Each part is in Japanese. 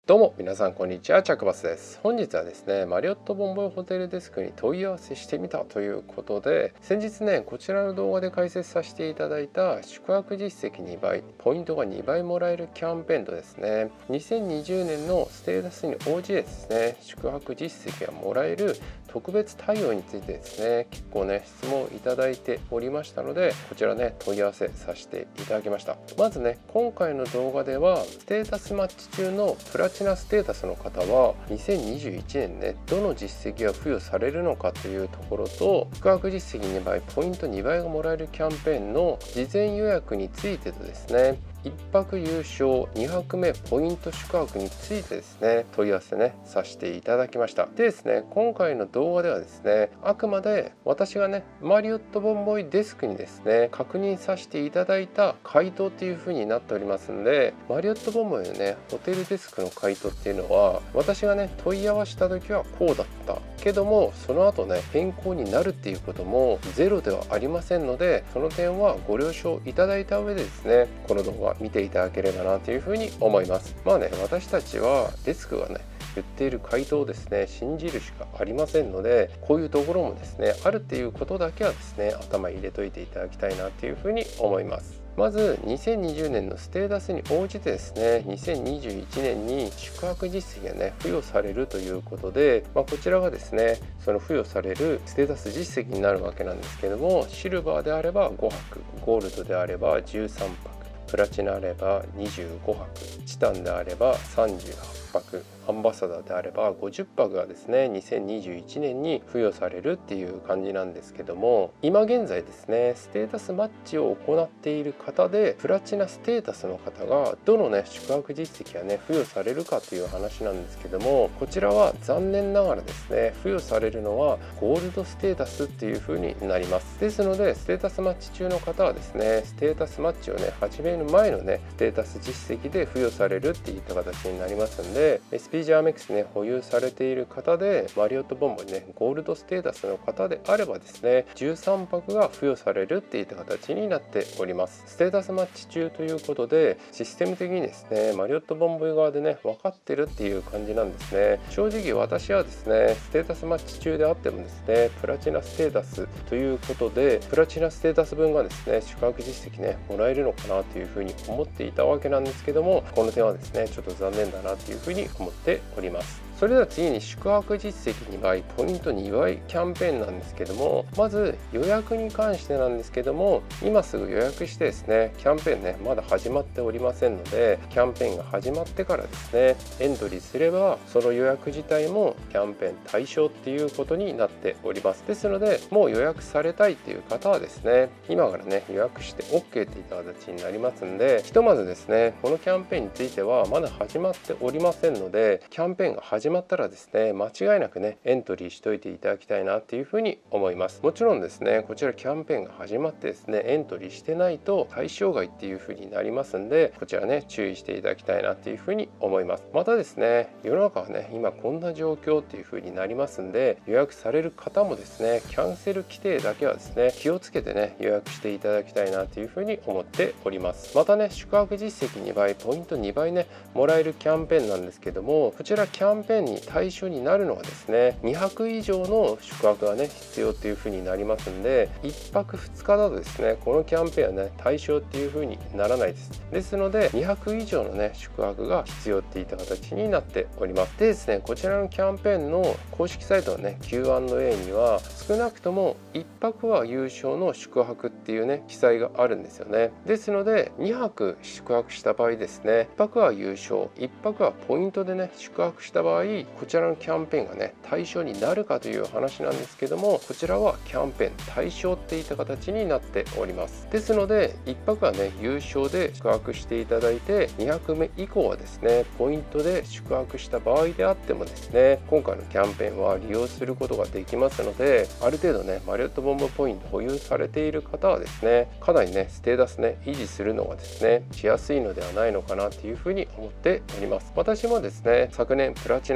どうも皆さんこんにちは、チャックバスです。本日はですね、マリオットボンボイホテルデスクに問い合わせしてみたということで、先日ねこちらの動画で解説させていただいた宿泊実績2倍ポイントが2倍もらえるキャンペーンとですね、2020年のステータスに応じてですね宿泊実績がもらえる特別対応についてですね、結構ね質問いただいておりましたので、こちらね問い合わせさせていただきました。まずね、今回の動画ではステータスマッチ中のプラチナステータスの方は2021年ねどの実績が付与されるのかというところと、宿泊実績2倍ポイント2倍がもらえるキャンペーンの事前予約についてとですね、1泊優勝2泊目ポイント宿泊についてですね問い合わせねさせていただきました。でですね、今回の動画ではですね、あくまで私がねマリオットボンボイデスクにですね確認させていただいた回答っていう風になっておりますので、マリオットボンボイのねホテルデスクの回答っていうのは、私がね問い合わせた時はこうだったけども、その後ね変更になるっていうこともゼロではありませんので、その点はご了承いただいた上でですね、この動画見ていただければなというふうに思います。まあね、私たちはデスクがね言っている回答をですね信じるしかありませんので、こういうところもですねあるっていうことだけはですね頭に入れといていただきたいなというふうに思います。まず2020年のステータスに応じてですね、2021年に宿泊実績がね付与されるということで、こちらがですねその付与されるステータス実績になるわけなんですけども、シルバーであれば5泊、ゴールドであれば13泊、プラチナあれば25泊、チタンであれば38泊、アンバサダーであれば50泊がですね2021年に付与されるっていう感じなんですけども、今現在ですねステータスマッチを行っている方でプラチナステータスの方がどのね宿泊実績がね付与されるかという話なんですけども、こちらは残念ながらですね付与されるのはゴールドステータスっていう風になります。ですのでステータスマッチ中の方はですね、ステータスマッチをね始める前のねステータス実績で付与されるっていった形になりますんで、 SPG アメックスね保有されている方でマリオットボンボイねゴールドステータスの方であればですね13泊が付与されるっていった形になっております。ステータスマッチ中ということで、システム的にですねマリオットボンボイ側でね分かってるっていう感じなんですね。正直私はですねステータスマッチ中であってもですねプラチナステータスということで、プラチナステータス分がですね宿泊実績ねもらえるのかなというふうに思っていたわけなんですけども、この点はですねちょっと残念だなというふうに思っております。それでは次に宿泊実績2倍ポイント2倍キャンペーンなんですけども、まず予約に関してなんですけども、今すぐ予約してですねキャンペーンねまだ始まっておりませんので、キャンペーンが始まってからですねエントリーすればその予約自体もキャンペーン対象っていうことになっております。ですのでもう予約されたいっていう方はですね今からね予約して OK っていった形になりますんで、ひとまずですねこのキャンペーンについてはまだ始まっておりませんので、キャンペーンが始まったらですね間違いなくねエントリーしといていただきたいなっていうふうに思います。もちろんですねこちらキャンペーンが始まってですねエントリーしてないと対象外っていうふうになりますんで、こちらね注意していただきたいなっていうふうに思います。またですね世の中はね今こんな状況っていうふうになりますんで、予約される方もですねキャンセル規定だけはですね気をつけてね予約していただきたいなというふうに思っております。またね宿泊実績2倍ポイント2倍ねもらえるキャンペーンなんですけども、こちらキャンペーンに対象になるのはですね2泊以上の宿泊がね必要っていう風になりますんで、1泊2日だとですねこのキャンペーンはね対象っていう風にならないです。ですので2泊以上のね宿泊が必要っていった形になっております。でですねこちらのキャンペーンの公式サイトのね Q&A には少なくとも1泊は有償の宿泊っていうね記載があるんですよね。ですので2泊宿泊した場合ですね、1泊は有償1泊はポイントでね宿泊した場合、こちらのキャンペーンがね対象になるかという話なんですけども、こちらはキャンペーン対象っていった形になっております。ですので1泊はね有償で宿泊していただいて、2泊目以降はですねポイントで宿泊した場合であってもですね今回のキャンペーンは利用することができますので、ある程度ねマリオットボンボイポイント保有されている方はですねかなりねステータスね維持するのがですねしやすいのではないのかなというふうに思っております。私もですね昨年プラチナ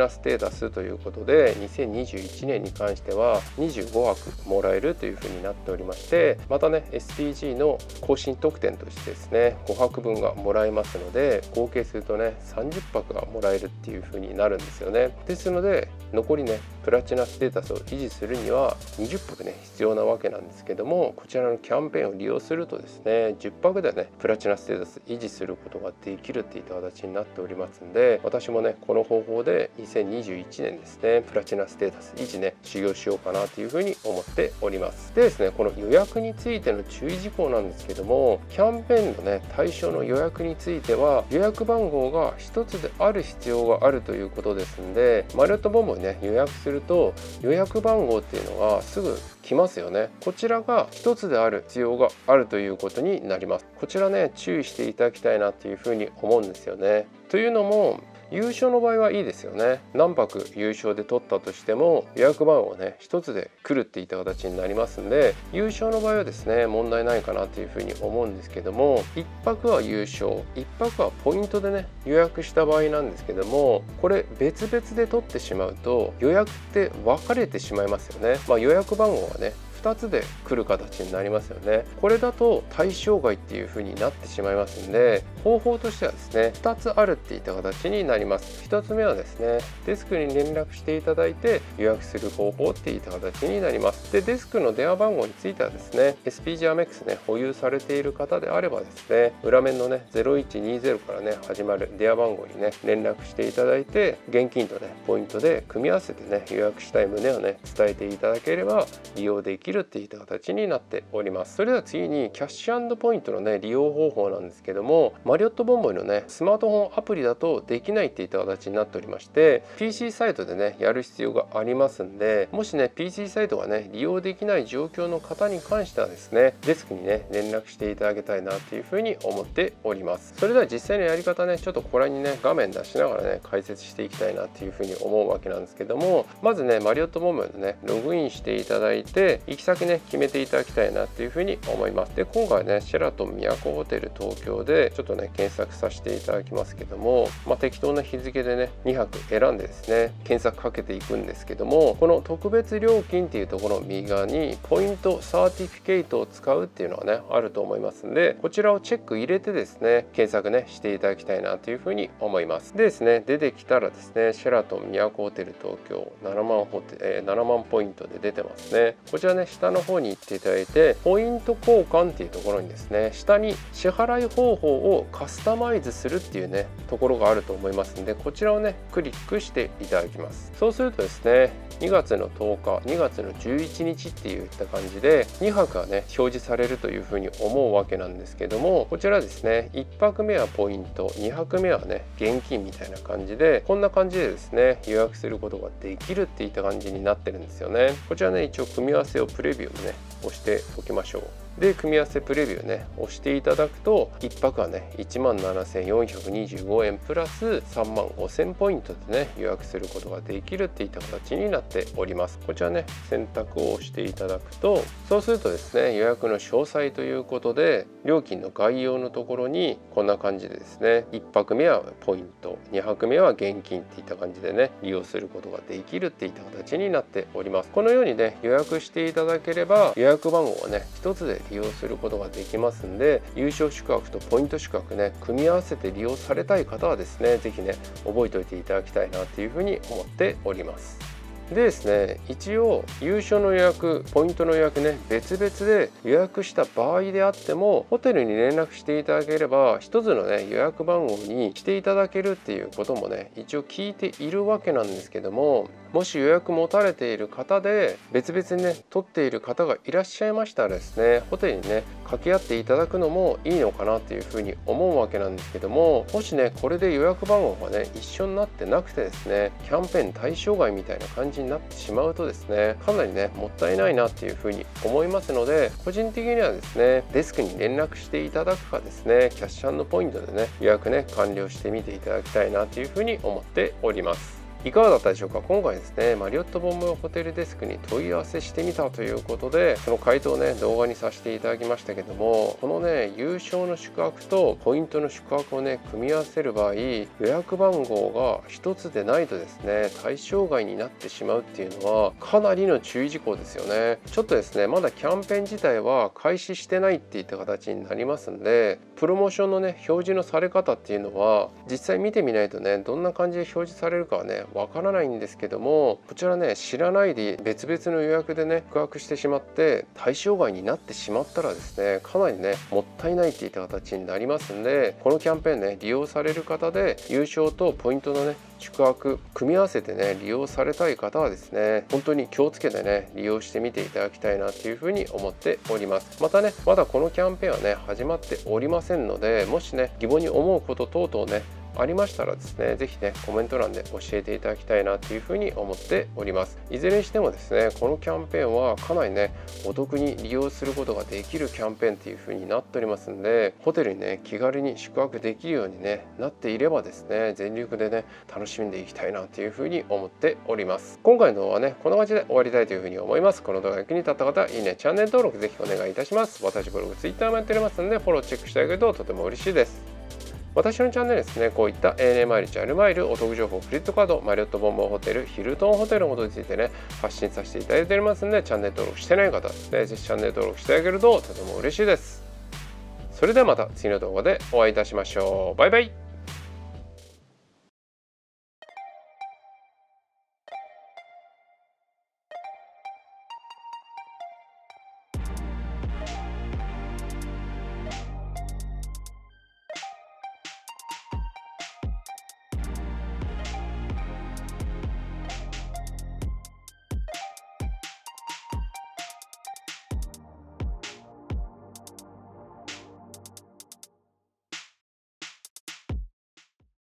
ナステータスということで、2021年に関しては25泊もらえるというふうになっておりまして、またね SPG の更新特典としてですね5泊分がもらえますので、合計するとね30泊がもらえるっていうふうになるんですよね。ですので残りねプラチナステータスを維持するには20泊ね必要なわけなんですけども、こちらのキャンペーンを利用するとですね10泊でねプラチナステータス維持することができるっていった形になっておりますんで、私もねこの方法で2021年ですねプラチナステータス維持ね修行しようかなというふうに思っております。でですね、この予約についての注意事項なんですけども、キャンペーンのね対象の予約については予約番号が1つである必要があるということですんで、マリオットボンボイね予約すると予約番号っていうのがすぐ来ますよね。こちらが1つである必要があるということになります。こちらね注意していただきたいなというふうに思うんですよね。というのも優勝の場合はいいですよね。何泊優勝で取ったとしても予約番号ね一つで来るっていった形になりますんで、優勝の場合はですね問題ないかなというふうに思うんですけども、1泊は優勝、1泊はポイントでね予約した場合なんですけども、これ別々で取ってしまうと予約って分かれてしまいますよね。予約番号はね2つで来る形になりますよね。これだと対象外っていう風になってしまいますんで、方法としてはですね2つあるっていった形になります。1つ目はですねデスクに連絡していただいて予約する方法っていった形になります。でデスクの電話番号についてはですね SPG アメックスね保有されている方であればですね、裏面のね0120からね始まる電話番号にね連絡していただいて、現金とねポイントで組み合わせてね予約したい旨をね伝えていただければ利用できるっていった形になっております。それでは次にキャッシュ&ポイントのね利用方法なんですけども、マリオットボンボイのねスマートフォンアプリだとできないっていった形になっておりまして、 PC サイトでねやる必要がありますんで、もしね PC サイトがね利用できない状況の方に関してはですねデスクにね連絡していただきたいなっていうふうに思っております。それでは実際のやり方ねちょっとこれにね画面出しながらね解説していきたいなっていうふうに思うわけなんですけども、まずねマリオットボンボイのねログインしていただいて行き先ね決めていただきたいなっていうふうに思います。で今回ねシェラトン都ホテル東京でちょっとね検索させていただきますけども、適当な日付でね2泊選んでですね検索かけていくんですけども、この特別料金っていうところの右側にポイントサーティフィケイトを使うっていうのはねあると思いますんで、こちらをチェック入れてですね検索ねしていただきたいなというふうに思います。でですね出てきたらですねシェラトン都ホテル東京7万ポイントで出てますね。こちらね下の方に行っていただいてポイント交換っていうところにですね下に支払い方法をカスタマイズするっていうねところがあると思いますんで、こちらをねクリックしていただきます。そうするとですね2月の10日2月の11日っていった感じで2泊がね表示されるというふうに思うわけなんですけども、こちらですね1泊目はポイント、2泊目はね現金みたいな感じで、こんな感じでですね予約することができるっていった感じになってるんですよね。こちらね一応組み合わせをプレビューをね押しておきましょう。で組み合わせプレビューね押していただくと1泊はね 17,425 円プラス 35,000 ポイントでね予約することができるっていった形になっております。こちらね選択を押していただくと、そうするとですね予約の詳細ということで料金の概要のところにこんな感じでですね1泊目はポイント、2泊目は現金っていった感じでね利用することができるっていった形になっております。このようにね予約していただければ予約番号はね一つで利用することができますんで、優勝宿泊とポイント宿泊ね組み合わせて利用されたい方はですね是非ね覚えておいていただきたいなっていうふうに思っております。でですね一応優勝の予約ポイントの予約ね別々で予約した場合であってもホテルに連絡していただければ一つのね予約番号にしていただけるっていうこともね一応聞いているわけなんですけども、もし予約持たれている方で別々にね取っている方がいらっしゃいましたらですねホテルにね掛け合っていただくのもいいのかなっていうふうに思うわけなんですけども、もしねこれで予約番号がね一緒になってなくてですねキャンペーン対象外みたいな感じになってしまうとですねかなりねもったいないなっていうふうに思いますので、個人的にはですねデスクに連絡していただくかですねキャッシュ&ポイントでね予約ね完了してみていただきたいなというふうに思っております。 いかがだったでしょうか。今回ですねマリオットボンボイホテルデスクに問い合わせしてみたということで、その回答をね動画にさせていただきましたけども、このね優勝の宿泊とポイントの宿泊をね組み合わせる場合、予約番号が1つでないとですね対象外になってしまうっていうのはかなりの注意事項ですよね。ちょっとですねまだキャンペーン自体は開始してないっていった形になりますんで、プロモーションのね表示のされ方っていうのは実際見てみないとねどんな感じで表示されるかはねわからないんですけども、こちらね知らないで別々の予約でね宿泊してしまって対象外になってしまったらですねかなりねもったいないっていった形になりますんで、このキャンペーンね利用される方で優勝とポイントのね宿泊組み合わせてね利用されたい方はですね本当に気をつけてね利用してみていただきたいなというふうに思っております。またねまだこのキャンペーンはね始まっておりませんので、もしね疑問に思うこと等々ねありましたらですね、ぜひねコメント欄で教えていただきたいなというふうに思っております。いずれにしてもですねこのキャンペーンはかなりねお得に利用することができるキャンペーンというふうになっておりますんで、ホテルにね気軽に宿泊できるようにねなっていればですね全力でね楽しんでいきたいなというふうに思っております。今回の動画はねこんな感じで終わりたいというふうに思います。この動画が役に立った方、いいね、チャンネル登録ぜひお願いいたします。私ブログ、ツイッターもやっておりますのでフォローチェックしてあげるととても嬉しいです。私のチャンネルですね、こういった ANA 毎日あるマイルお得情報、クレジットカード、マリオットボンボイホテル、ヒルトンホテルのことについてね発信させていただいておりますので、チャンネル登録してない方はですねぜひチャンネル登録してあげるととても嬉しいです。それではまた次の動画でお会いいたしましょう。バイバイ。